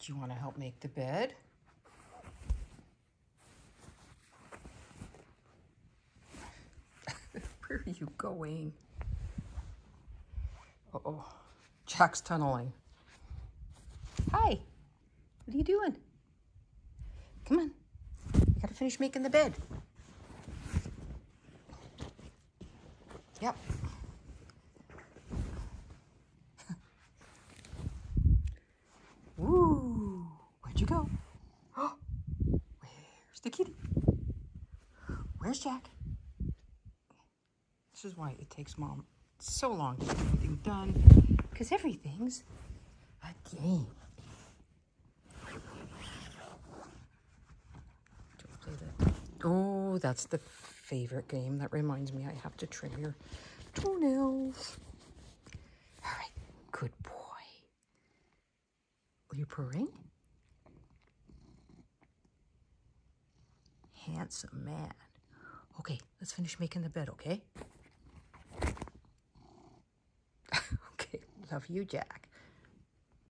Do you want to help make the bed? Where are you going? Uh-oh, Jack's tunneling. Hi, what are you doing? Come on, you gotta finish making the bed. Yep. Woo, where'd you go? Oh, where's the kitty? Where's Jack? This is why it takes Mom so long to get everything done, because everything's a game. Oh, that's the favorite game. That reminds me I have to trim your toenails. All right, good boy. Are you purring? Handsome man. Okay, let's finish making the bed, okay? Okay, love you, Jack.